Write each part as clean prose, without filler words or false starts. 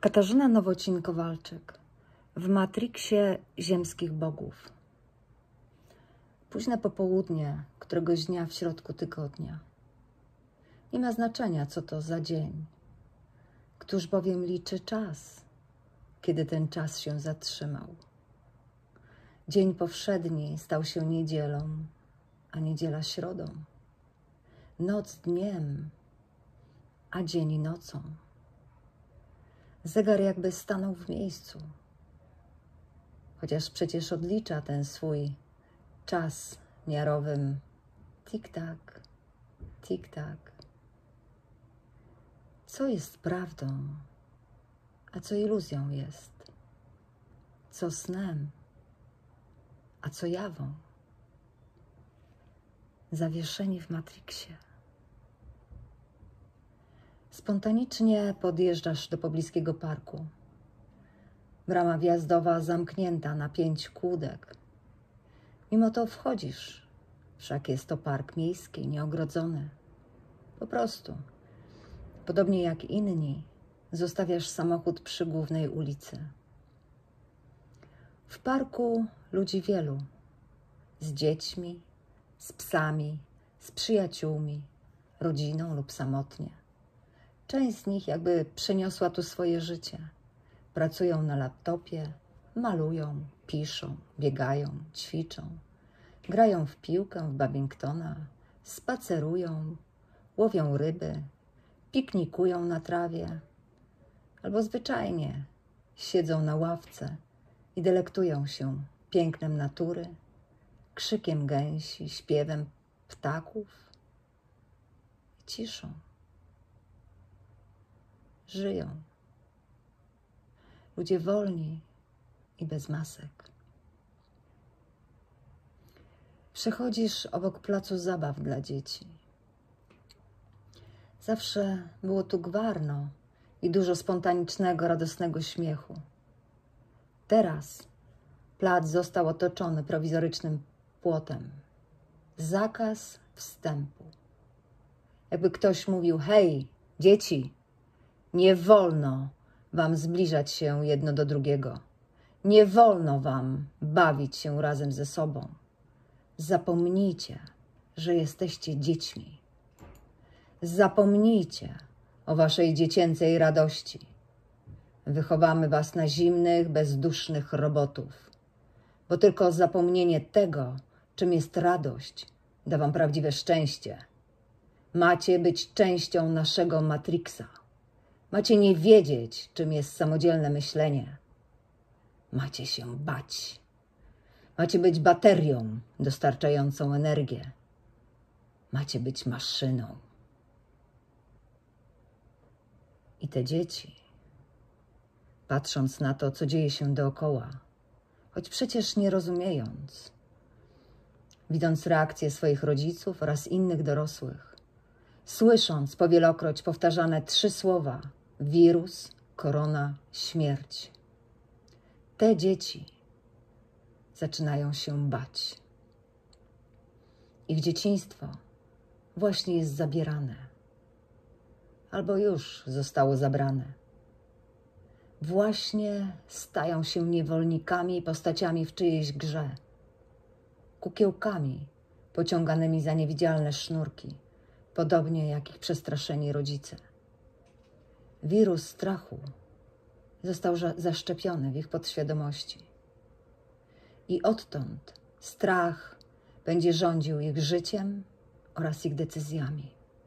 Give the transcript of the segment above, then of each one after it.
Katarzyna Nowocin-Kowalczyk w Matrixie ziemskich bogów. Późne popołudnie któregoś dnia w środku tygodnia. Nie ma znaczenia, co to za dzień. Któż bowiem liczy czas, kiedy ten czas się zatrzymał. Dzień powszedni stał się niedzielą, a niedziela środą. Noc dniem, a dzień nocą. Zegar jakby stanął w miejscu, chociaż przecież odlicza ten swój czas miarowym tik-tak, tik-tak. Co jest prawdą, a co iluzją jest? Co snem, a co jawą? Zawieszeni w Matrixie. Spontanicznie podjeżdżasz do pobliskiego parku. Brama wjazdowa zamknięta na 5 kłódek. Mimo to wchodzisz, wszak jest to park miejski, nieogrodzony. Po prostu, podobnie jak inni, zostawiasz samochód przy głównej ulicy. W parku ludzi wielu, z dziećmi, z psami, z przyjaciółmi, rodziną lub samotnie. Część z nich jakby przeniosła tu swoje życie. Pracują na laptopie, malują, piszą, biegają, ćwiczą. Grają w piłkę, w badmintona, spacerują, łowią ryby, piknikują na trawie. Albo zwyczajnie siedzą na ławce i delektują się pięknem natury, krzykiem gęsi, śpiewem ptaków i ciszą. Żyją. Ludzie wolni i bez masek. Przechodzisz obok placu zabaw dla dzieci. Zawsze było tu gwarno i dużo spontanicznego, radosnego śmiechu. Teraz plac został otoczony prowizorycznym płotem. Zakaz wstępu. Jakby ktoś mówił: hej, dzieci, nie wolno wam zbliżać się jedno do drugiego. Nie wolno wam bawić się razem ze sobą. Zapomnijcie, że jesteście dziećmi. Zapomnijcie o waszej dziecięcej radości. Wychowamy was na zimnych, bezdusznych robotów, bo tylko zapomnienie tego, czym jest radość, da wam prawdziwe szczęście. Macie być częścią naszego Matrixa. Macie nie wiedzieć, czym jest samodzielne myślenie. Macie się bać. Macie być baterią dostarczającą energię. Macie być maszyną. I te dzieci, patrząc na to, co dzieje się dookoła, choć przecież nie rozumiejąc, widząc reakcje swoich rodziców oraz innych dorosłych, słysząc powielokroć powtarzane 3 słowa: wirus, korona, śmierć. Te dzieci zaczynają się bać. Ich dzieciństwo właśnie jest zabierane. Albo już zostało zabrane. Właśnie stają się niewolnikami i postaciami w czyjejś grze. Kukiełkami pociąganymi za niewidzialne sznurki, podobnie jak ich przestraszeni rodzice. Wirus strachu został zaszczepiony w ich podświadomości. I odtąd strach będzie rządził ich życiem oraz ich decyzjami.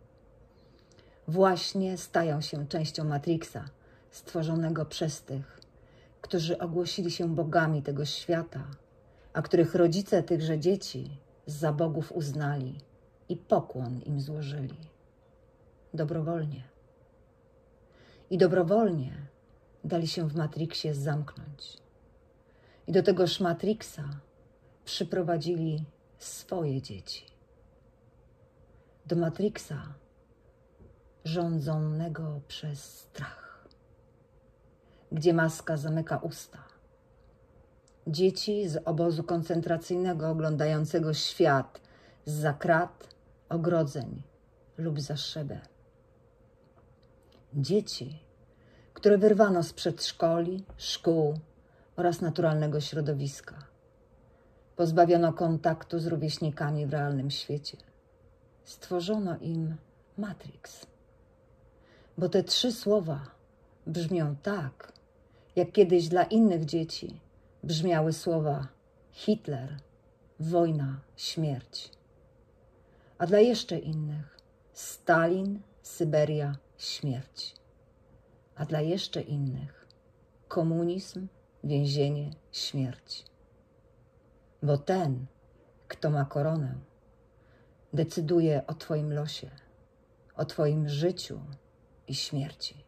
Właśnie stają się częścią Matrixa, stworzonego przez tych, którzy ogłosili się bogami tego świata, a których rodzice tychże dzieci za bogów uznali i pokłon im złożyli. Dobrowolnie. I dobrowolnie dali się w Matrixie zamknąć. I do tegoż Matrixa przyprowadzili swoje dzieci. Do Matrixa rządzonego przez strach, gdzie maska zamyka usta. Dzieci z obozu koncentracyjnego oglądającego świat zza krat, ogrodzeń lub za szybę. Dzieci, które wyrwano z przedszkoli, szkół oraz naturalnego środowiska. Pozbawiono kontaktu z rówieśnikami w realnym świecie. Stworzono im Matrix. Bo te 3 słowa brzmią tak, jak kiedyś dla innych dzieci brzmiały słowa Hitler, wojna, śmierć. A dla jeszcze innych Stalin, Syberia, śmierć. A dla jeszcze innych komunizm, więzienie, śmierć. Bo ten, kto ma koronę, decyduje o twoim losie, o twoim życiu i śmierci.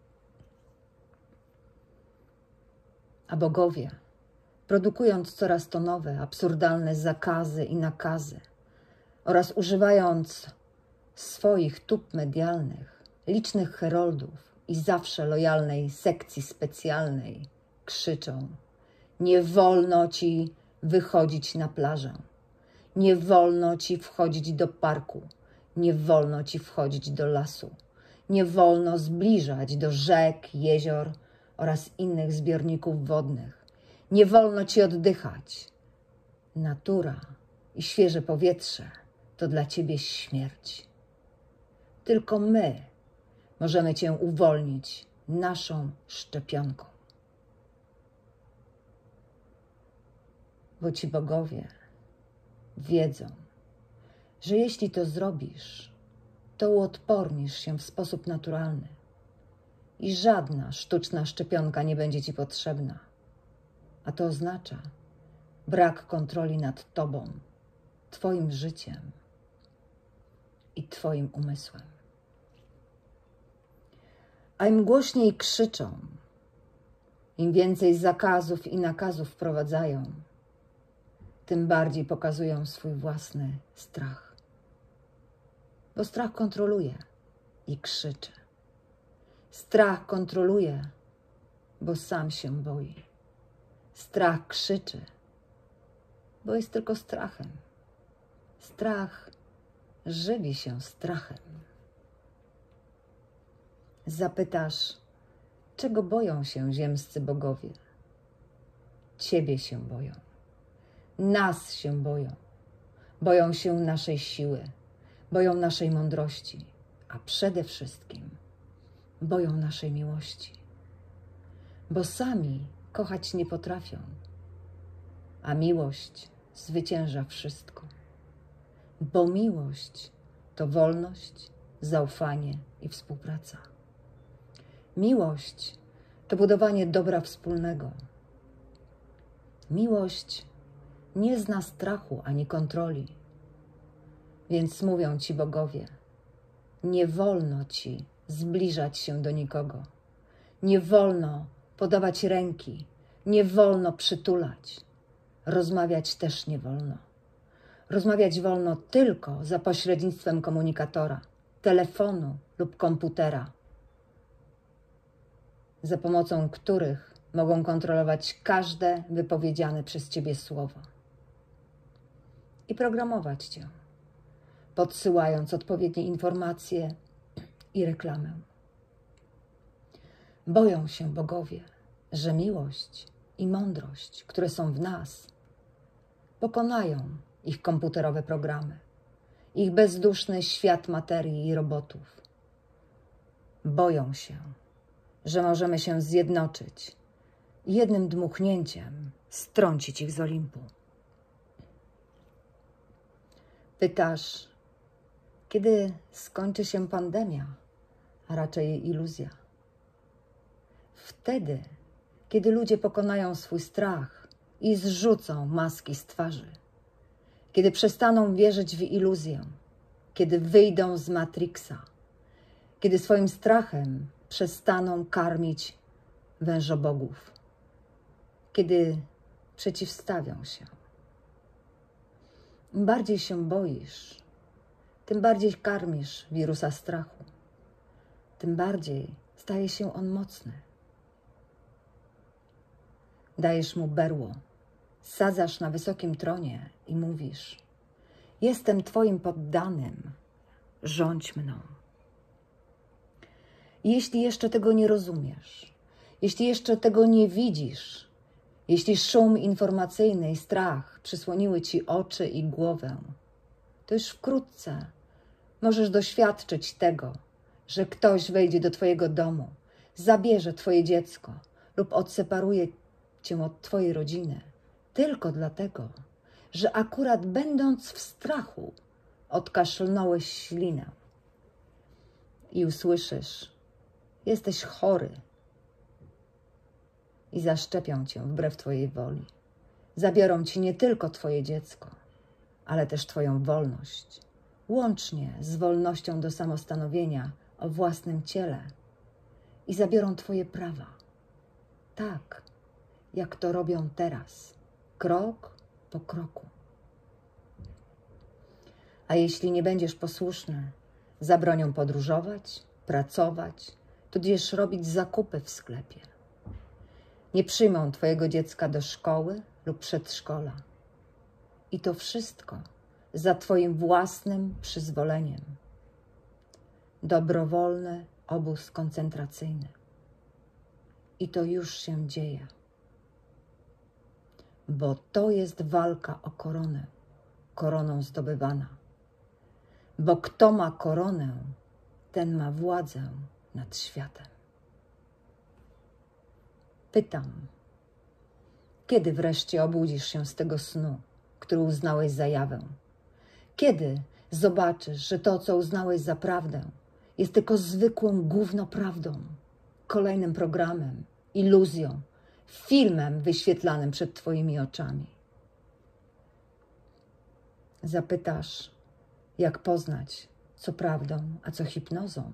A bogowie, produkując coraz to nowe, absurdalne zakazy i nakazy oraz używając swoich tub medialnych, licznych heroldów i zawsze lojalnej sekcji specjalnej, krzyczą: nie wolno ci wychodzić na plażę, nie wolno ci wchodzić do parku, nie wolno ci wchodzić do lasu, nie wolno zbliżać do rzek, jezior oraz innych zbiorników wodnych, nie wolno ci oddychać. Natura i świeże powietrze to dla ciebie śmierć. Tylko my możemy cię uwolnić naszą szczepionką. Bo ci bogowie wiedzą, że jeśli to zrobisz, to uodpornisz się w sposób naturalny i żadna sztuczna szczepionka nie będzie ci potrzebna. A to oznacza brak kontroli nad tobą, twoim życiem i twoim umysłem. A im głośniej krzyczą, im więcej zakazów i nakazów wprowadzają, tym bardziej pokazują swój własny strach. Bo strach kontroluje i krzyczy. Strach kontroluje, bo sam się boi. Strach krzyczy, bo jest tylko strachem. Strach żywi się strachem. Zapytasz, czego boją się ziemscy bogowie? Ciebie się boją. Nas się boją. Boją się naszej siły. Boją naszej mądrości. A przede wszystkim boją naszej miłości. Bo sami kochać nie potrafią. A miłość zwycięża wszystko. Bo miłość to wolność, zaufanie i współpraca. Miłość to budowanie dobra wspólnego. Miłość nie zna strachu ani kontroli. Więc mówią ci bogowie, nie wolno ci zbliżać się do nikogo. Nie wolno podawać ręki. Nie wolno przytulać. Rozmawiać też nie wolno. Rozmawiać wolno tylko za pośrednictwem komunikatora, telefonu lub komputera, za pomocą których mogą kontrolować każde wypowiedziane przez ciebie słowo i programować cię, podsyłając odpowiednie informacje i reklamę. Boją się bogowie, że miłość i mądrość, które są w nas, pokonają ich komputerowe programy, ich bezduszny świat materii i robotów. Boją się, że możemy się zjednoczyć i jednym dmuchnięciem strącić ich z Olimpu. Pytasz, kiedy skończy się pandemia, a raczej jej iluzja? Wtedy, kiedy ludzie pokonają swój strach i zrzucą maski z twarzy. Kiedy przestaną wierzyć w iluzję. Kiedy wyjdą z Matrixa. Kiedy swoim strachem przestaną karmić wężobogów. Kiedy przeciwstawią się. Im bardziej się boisz, tym bardziej karmisz wirusa strachu. Tym bardziej staje się on mocny. Dajesz mu berło, sadzasz na wysokim tronie i mówisz: jestem twoim poddanym, rządź mną. I jeśli jeszcze tego nie rozumiesz, jeśli jeszcze tego nie widzisz, jeśli szum informacyjny i strach przysłoniły ci oczy i głowę, to już wkrótce możesz doświadczyć tego, że ktoś wejdzie do twojego domu, zabierze twoje dziecko lub odseparuje cię od twojej rodziny tylko dlatego, że akurat będąc w strachu odkaszlnąłeś ślinę i usłyszysz: jesteś chory, i zaszczepią cię wbrew twojej woli. Zabiorą ci nie tylko twoje dziecko, ale też twoją wolność, łącznie z wolnością do samostanowienia o własnym ciele, i zabiorą twoje prawa, tak jak to robią teraz, krok po kroku. A jeśli nie będziesz posłuszny, zabronią podróżować, pracować, tudzież robić zakupy w sklepie. Nie przyjmą twojego dziecka do szkoły lub przedszkola. I to wszystko za twoim własnym przyzwoleniem. Dobrowolny obóz koncentracyjny. I to już się dzieje. Bo to jest walka o koronę, koroną zdobywana. Bo kto ma koronę, ten ma władzę nad światem. Pytam, kiedy wreszcie obudzisz się z tego snu, który uznałeś za jawę? Kiedy zobaczysz, że to, co uznałeś za prawdę, jest tylko zwykłą gównoprawdą, kolejnym programem, iluzją, filmem wyświetlanym przed twoimi oczami? Zapytasz, jak poznać, co prawdą, a co hipnozą?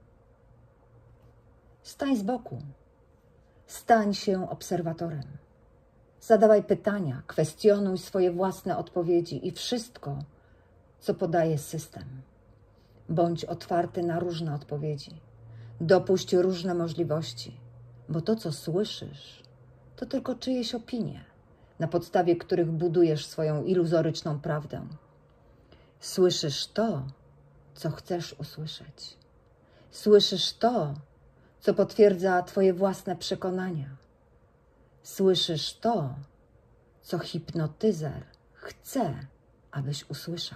Stań z boku. Stań się obserwatorem. Zadawaj pytania, kwestionuj swoje własne odpowiedzi i wszystko, co podaje system. Bądź otwarty na różne odpowiedzi. Dopuść różne możliwości, bo to, co słyszysz, to tylko czyjeś opinie, na podstawie których budujesz swoją iluzoryczną prawdę. Słyszysz to, co chcesz usłyszeć. Słyszysz to, co potwierdza twoje własne przekonania. Słyszysz to, co hipnotyzer chce, abyś usłyszał.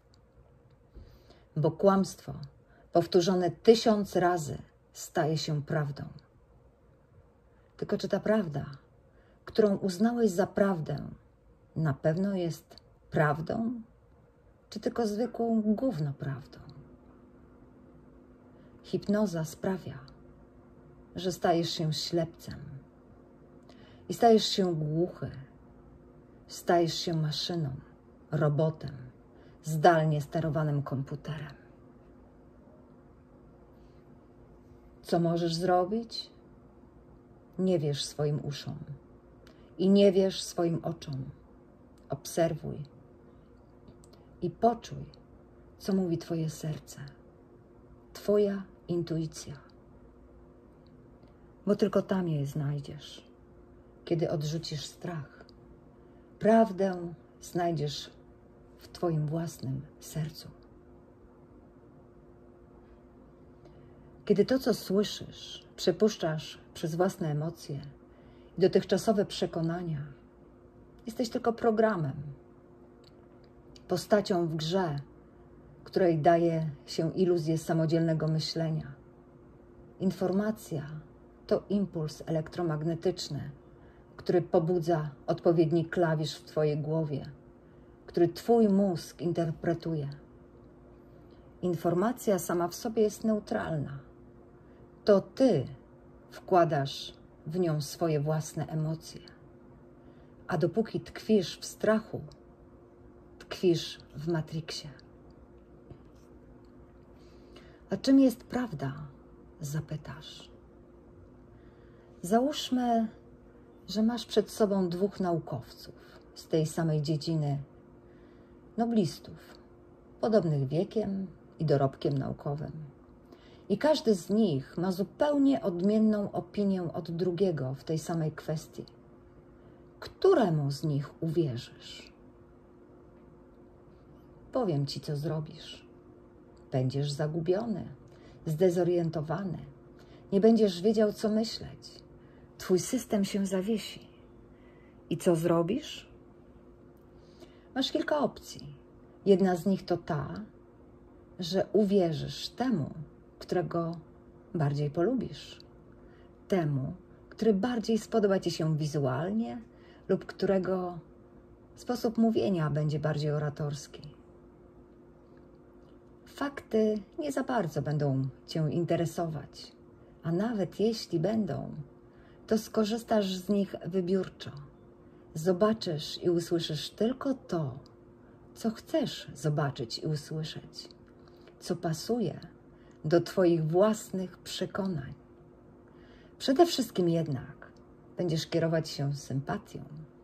Bo kłamstwo powtórzone 1000 razy staje się prawdą. Tylko czy ta prawda, którą uznałeś za prawdę, na pewno jest prawdą, czy tylko zwykłą gównoprawdą? Hipnoza sprawia, że stajesz się ślepcem i stajesz się głuchy, stajesz się maszyną, robotem, zdalnie sterowanym komputerem. Co możesz zrobić? Nie wierz swoim uszom i nie wierz swoim oczom. Obserwuj i poczuj, co mówi twoje serce, twoja intuicja. Bo tylko tam je znajdziesz, kiedy odrzucisz strach. Prawdę znajdziesz w twoim własnym sercu. Kiedy to, co słyszysz, przepuszczasz przez własne emocje i dotychczasowe przekonania, jesteś tylko programem, postacią w grze, której daje się iluzję samodzielnego myślenia. Informacja to impuls elektromagnetyczny, który pobudza odpowiedni klawisz w twojej głowie, który twój mózg interpretuje. Informacja sama w sobie jest neutralna. To ty wkładasz w nią swoje własne emocje. A dopóki tkwisz w strachu, tkwisz w Matrixie. A czym jest prawda? Zapytasz. Załóżmy, że masz przed sobą 2 naukowców z tej samej dziedziny, noblistów, podobnych wiekiem i dorobkiem naukowym. I każdy z nich ma zupełnie odmienną opinię od drugiego w tej samej kwestii. Któremu z nich uwierzysz? Powiem ci, co zrobisz. Będziesz zagubiony, zdezorientowany, Nie będziesz wiedział, co myśleć. Twój system się zawiesi. I co zrobisz? Masz kilka opcji. Jedna z nich to ta, że uwierzysz temu, którego bardziej polubisz. Temu, który bardziej spodoba ci się wizualnie lub którego sposób mówienia będzie bardziej oratorski. Fakty nie za bardzo będą cię interesować, a nawet jeśli będą, to skorzystasz z nich wybiórczo. Zobaczysz i usłyszysz tylko to, co chcesz zobaczyć i usłyszeć, co pasuje do twoich własnych przekonań. Przede wszystkim jednak będziesz kierować się sympatią,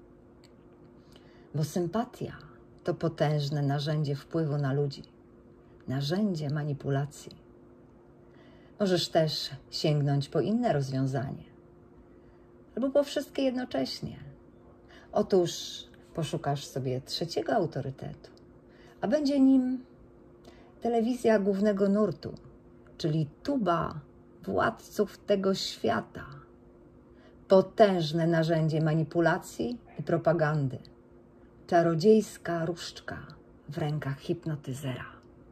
bo sympatia to potężne narzędzie wpływu na ludzi, narzędzie manipulacji. Możesz też sięgnąć po inne rozwiązanie, albo po wszystkie jednocześnie. Otóż poszukasz sobie trzeciego autorytetu, a będzie nim telewizja głównego nurtu, czyli tuba władców tego świata. Potężne narzędzie manipulacji i propagandy. Czarodziejska różdżka w rękach hipnotyzera.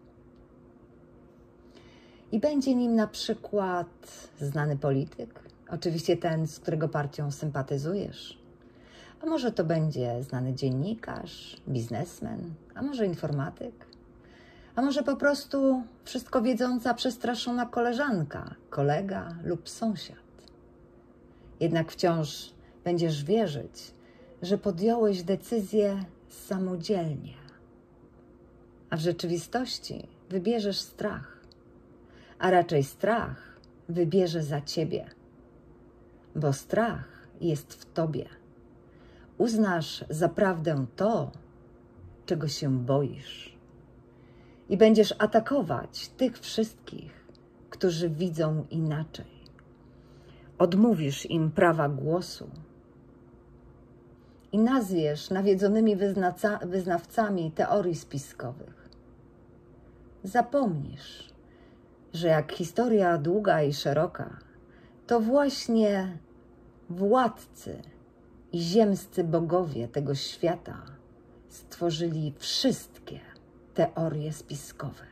I będzie nim na przykład znany polityk, oczywiście ten, z którego partią sympatyzujesz. A może to będzie znany dziennikarz, biznesmen, a może informatyk, a może po prostu wszystko wiedząca, przestraszona koleżanka, kolega lub sąsiad. Jednak wciąż będziesz wierzyć, że podjąłeś decyzję samodzielnie, a w rzeczywistości wybierzesz strach, a raczej strach wybierze za ciebie, bo strach jest w tobie. Uznasz za prawdę to, czego się boisz i będziesz atakować tych wszystkich, którzy widzą inaczej. Odmówisz im prawa głosu i nazwiesz nawiedzonymi wyznawcami teorii spiskowych. Zapomnisz, że jak historia długa i szeroka, to właśnie władcy i ziemscy bogowie tego świata stworzyli wszystkie teorie spiskowe.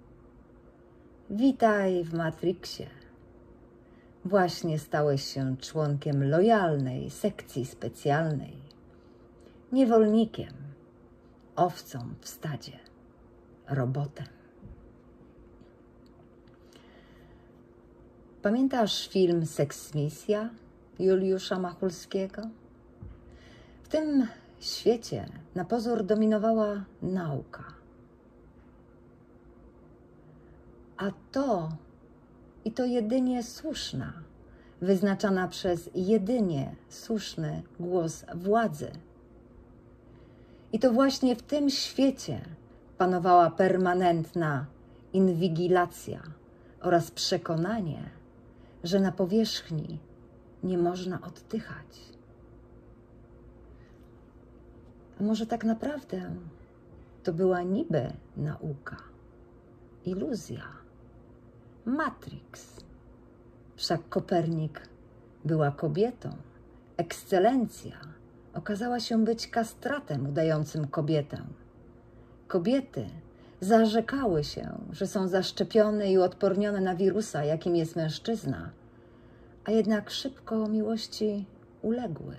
Witaj w Matrixie. Właśnie stałeś się członkiem lojalnej sekcji specjalnej, niewolnikiem, owcą w stadzie, robotem. Pamiętasz film Seksmisja Juliusza Machulskiego? W tym świecie na pozór dominowała nauka. A to jedynie słuszna, wyznaczana przez jedynie słuszny głos władzy. I to właśnie w tym świecie panowała permanentna inwigilacja oraz przekonanie, że na powierzchni nie można oddychać. A może tak naprawdę to była niby nauka, iluzja, Matrix. Wszak Kopernik była kobietą, ekscelencja okazała się być kastratem udającym kobietę. Kobiety zarzekały się, że są zaszczepione i uodpornione na wirusa, jakim jest mężczyzna, a jednak szybko miłości uległy.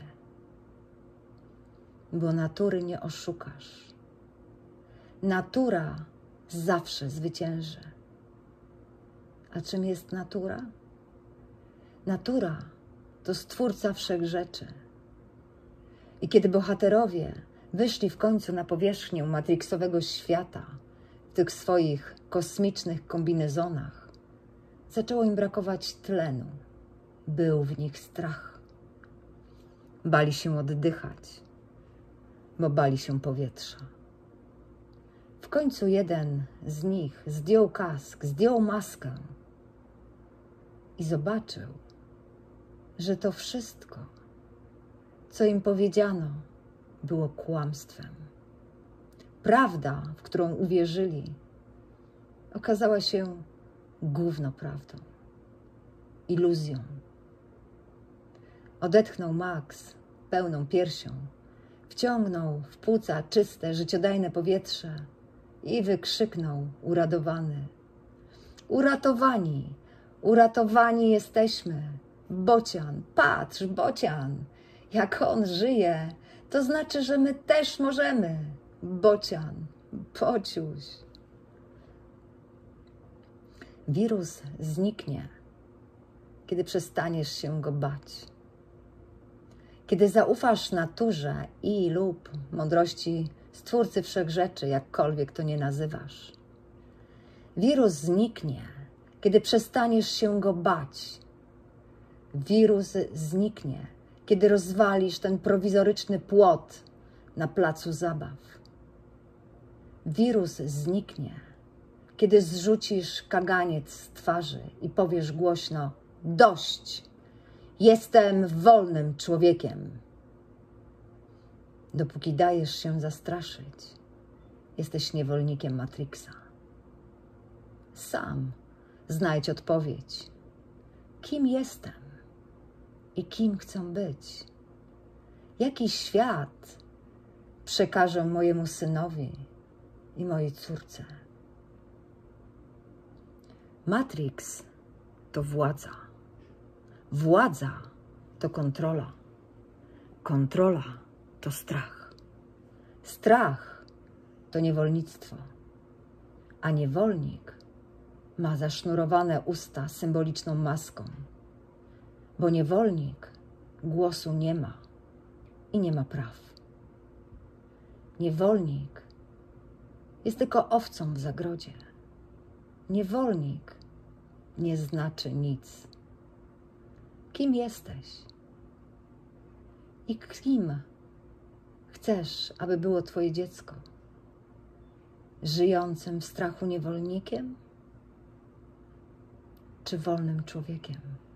Bo natury nie oszukasz. Natura zawsze zwycięży. A czym jest natura? Natura to stwórca wszechrzeczy. I kiedy bohaterowie wyszli w końcu na powierzchnię matrixowego świata, w tych swoich kosmicznych kombinezonach, zaczęło im brakować tlenu. Był w nich strach. Bali się oddychać, bo bali się powietrza. W końcu jeden z nich zdjął kask, zdjął maskę i zobaczył, że to wszystko, co im powiedziano, było kłamstwem. Prawda, w którą uwierzyli, okazała się gównoprawdą. iluzją. Odetchnął Max pełną piersią, wciągnął w płuca czyste, życiodajne powietrze i wykrzyknął uradowany: uratowani, uratowani jesteśmy. Bocian, patrz, Bocian, jak on żyje, to znaczy, że my też możemy. Bocian, Bociuś. Wirus zniknie, kiedy przestaniesz się go bać. Kiedy zaufasz naturze i lub mądrości Stwórcy Wszechrzeczy, jakkolwiek to nie nazywasz. Wirus zniknie, kiedy przestaniesz się go bać. Wirus zniknie, kiedy rozwalisz ten prowizoryczny płot na placu zabaw. Wirus zniknie, kiedy zrzucisz kaganiec z twarzy i powiesz głośno: dość, jestem wolnym człowiekiem. Dopóki dajesz się zastraszyć, jesteś niewolnikiem Matrixa. Sam znajdź odpowiedź. Kim jestem i kim chcę być? Jaki świat przekażę mojemu synowi i mojej córce? Matrix to władza. Władza to kontrola. Kontrola to strach. Strach to niewolnictwo. A niewolnik ma zasznurowane usta symboliczną maską, bo niewolnik głosu nie ma i nie ma praw. Niewolnik jest tylko owcą w zagrodzie. Niewolnik nie znaczy nic. Kim jesteś? I kim chcesz, aby było twoje dziecko? Żyjącym w strachu niewolnikiem? Czy wolnym człowiekiem?